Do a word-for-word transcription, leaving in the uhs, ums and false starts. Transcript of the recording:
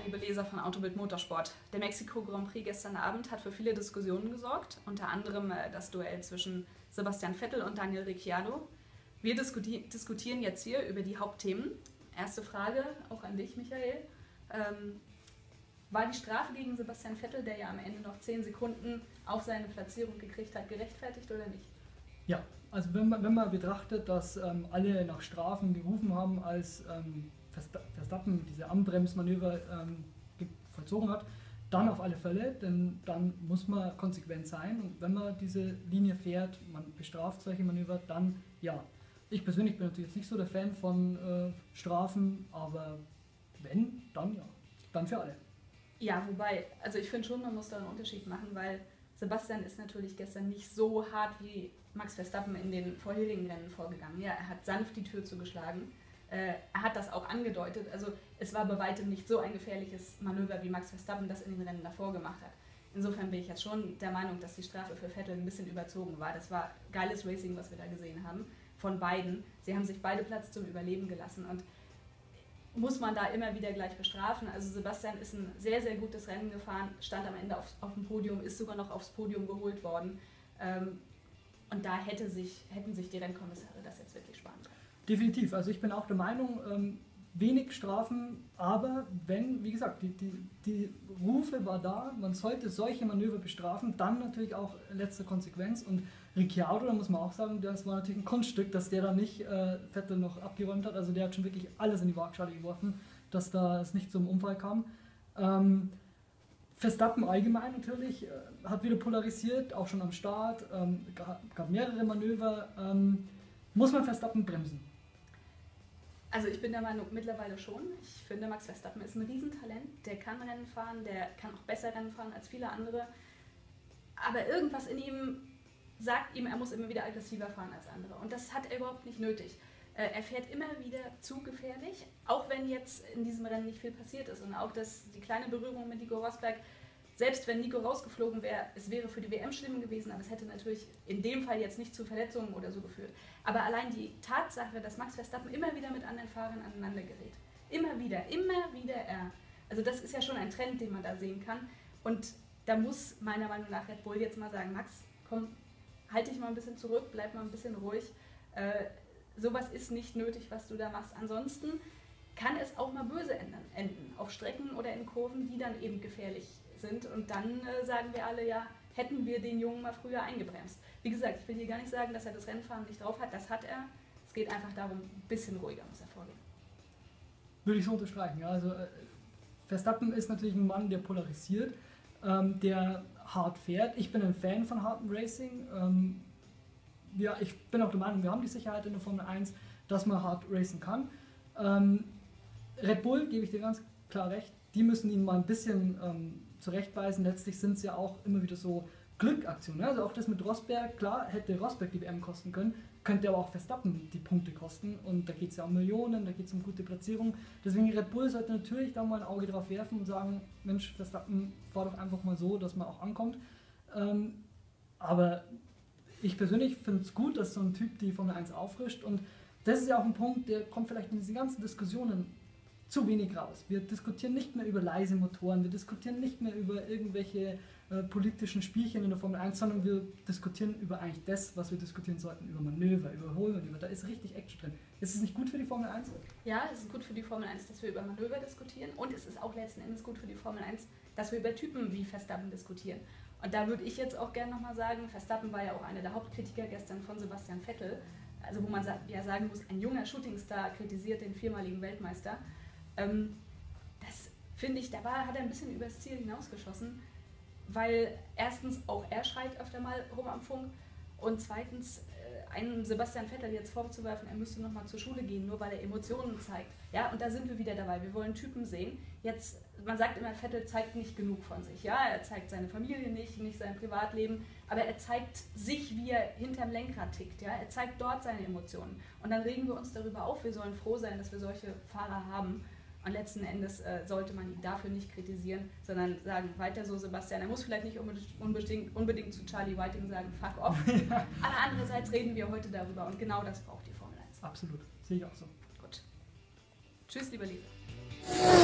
liebe Leser von Autobild Motorsport. Der Mexiko Grand Prix gestern Abend hat für viele Diskussionen gesorgt, unter anderem das Duell zwischen Sebastian Vettel und Daniel Ricciardo. Wir diskuti diskutieren jetzt hier über die Hauptthemen. Erste Frage, auch an dich, Michael. Ähm, war die Strafe gegen Sebastian Vettel, der ja am Ende noch zehn Sekunden auf seine Platzierung gekriegt hat, gerechtfertigt oder nicht? Ja, also wenn man, wenn man betrachtet, dass ähm, alle nach Strafen gerufen haben, als ähm, Verstappen diese Anbremsmanöver ähm, vollzogen hat, dann auf alle Fälle, denn dann muss man konsequent sein und wenn man diese Linie fährt, man bestraft solche Manöver, dann ja. Ich persönlich bin natürlich jetzt nicht so der Fan von äh, Strafen, aber wenn, dann ja, dann für alle. Ja, wobei, also ich finde schon, man muss da einen Unterschied machen, weil Sebastian ist natürlich gestern nicht so hart wie Max Verstappen in den vorherigen Rennen vorgegangen. Ja, er hat sanft die Tür zugeschlagen. Äh, er hat das auch angedeutet. Also es war bei weitem nicht so ein gefährliches Manöver, wie Max Verstappen das in den Rennen davor gemacht hat. Insofern bin ich jetzt schon der Meinung, dass die Strafe für Vettel ein bisschen überzogen war. Das war geiles Racing, was wir da gesehen haben, von beiden. Sie haben sich beide Platz zum Überleben gelassen und muss man da immer wieder gleich bestrafen. Also Sebastian ist ein sehr, sehr gutes Rennen gefahren, stand am Ende auf, auf dem Podium, ist sogar noch aufs Podium geholt worden. Ähm, und da hätte sich, hätten sich die Rennkommissare das jetzt wirklich sparen können. Definitiv, also ich bin auch der Meinung, ähm, wenig Strafen, aber wenn, wie gesagt, die, die, die Rufe war da, man sollte solche Manöver bestrafen, dann natürlich auch letzte Konsequenz und Ricciardo, da muss man auch sagen, das war natürlich ein Kunststück, dass der da nicht äh, Vettel noch abgeräumt hat, also der hat schon wirklich alles in die Waagschale geworfen, dass da es nicht zum Unfall kam. Ähm, Verstappen allgemein natürlich, äh, hat wieder polarisiert, auch schon am Start, ähm, gab mehrere Manöver, ähm, muss man Verstappen bremsen? Also ich bin der Meinung, mittlerweile schon. Ich finde, Max Verstappen ist ein Riesentalent. Der kann Rennen fahren, der kann auch besser Rennen fahren als viele andere. Aber irgendwas in ihm sagt ihm, er muss immer wieder aggressiver fahren als andere. Und das hat er überhaupt nicht nötig. Er fährt immer wieder zu gefährlich, auch wenn jetzt in diesem Rennen nicht viel passiert ist. Und auch das, die kleine Berührung mit Nico Rosberg, selbst wenn Nico rausgeflogen wäre, es wäre für die W M schlimm gewesen, aber es hätte natürlich in dem Fall jetzt nicht zu Verletzungen oder so geführt. Aber allein die Tatsache, dass Max Verstappen immer wieder mit anderen Fahrern aneinander gerät, immer wieder, immer wieder er, also das ist ja schon ein Trend, den man da sehen kann. Und da muss meiner Meinung nach Red Bull jetzt mal sagen, Max, komm, halt dich mal ein bisschen zurück, bleib mal ein bisschen ruhig. Äh, sowas ist nicht nötig, was du da machst. Ansonsten kann es auch mal böse enden, auf Strecken oder in Kurven, die dann eben gefährlich sind. Und dann äh, sagen wir alle, ja, hätten wir den Jungen mal früher eingebremst. Wie gesagt, ich will hier gar nicht sagen, dass er das Rennfahren nicht drauf hat. Das hat er. Es geht einfach darum, ein bisschen ruhiger muss er vorgehen. Würde ich so unterstreichen. Ja. Also, äh, Verstappen ist natürlich ein Mann, der polarisiert, ähm, der hart fährt. Ich bin ein Fan von hartem Racing. Ähm, ja, ich bin auch der Meinung, wir haben die Sicherheit in der Formel eins, dass man hart racen kann. Ähm, Red Bull, gebe ich dir ganz klar recht, die müssen ihn mal ein bisschen ähm, zurechtweisen. Letztlich sind es ja auch immer wieder so Glückaktionen. Also auch das mit Rosberg, klar, hätte Rosberg die W M kosten können, könnte aber auch Verstappen die Punkte kosten. Und da geht es ja um Millionen, da geht es um gute Platzierung. Deswegen Red Bull sollte natürlich da mal ein Auge drauf werfen und sagen, Mensch, Verstappen, fahr doch einfach mal so, dass man auch ankommt. Ähm, aber ich persönlich finde es gut, dass so ein Typ die Formel eins auffrischt. Und das ist ja auch ein Punkt, der kommt vielleicht in diesen ganzen Diskussionen zu wenig raus. Wir diskutieren nicht mehr über leise Motoren, wir diskutieren nicht mehr über irgendwelche äh, politischen Spielchen in der Formel eins, sondern wir diskutieren über eigentlich das, was wir diskutieren sollten, über Manöver, über Überholmanöver. Da ist richtig Action drin. Ist es nicht gut für die Formel eins? Ja, es ist gut für die Formel eins, dass wir über Manöver diskutieren und es ist auch letzten Endes gut für die Formel eins, dass wir über Typen wie Verstappen diskutieren. Und da würde ich jetzt auch gerne nochmal sagen, Verstappen war ja auch einer der Hauptkritiker gestern von Sebastian Vettel, also wo man ja sagen muss, ein junger Shootingstar kritisiert den viermaligen Weltmeister. Ähm, das finde ich, da war, hat er ein bisschen übers Ziel hinausgeschossen, weil erstens auch er schreit öfter mal rum am Funk und zweitens äh, einem Sebastian Vettel jetzt vorzuwerfen, er müsste nochmal zur Schule gehen, nur weil er Emotionen zeigt. Ja, und da sind wir wieder dabei, wir wollen Typen sehen. Jetzt, man sagt immer, Vettel zeigt nicht genug von sich. Ja, er zeigt seine Familie nicht, nicht sein Privatleben, aber er zeigt sich, wie er hinterm Lenkrad tickt. Ja, er zeigt dort seine Emotionen. Und dann regen wir uns darüber auf, wir sollen froh sein, dass wir solche Fahrer haben. Und letzten Endes äh, sollte man ihn dafür nicht kritisieren, sondern sagen, weiter so Sebastian. Er muss vielleicht nicht unbedingt, unbedingt zu Charlie Whiting sagen, fuck off. Ja. Aber andererseits reden wir heute darüber und genau das braucht die Formel eins. Absolut, sehe ich auch so. Gut. Tschüss, lieber Leser.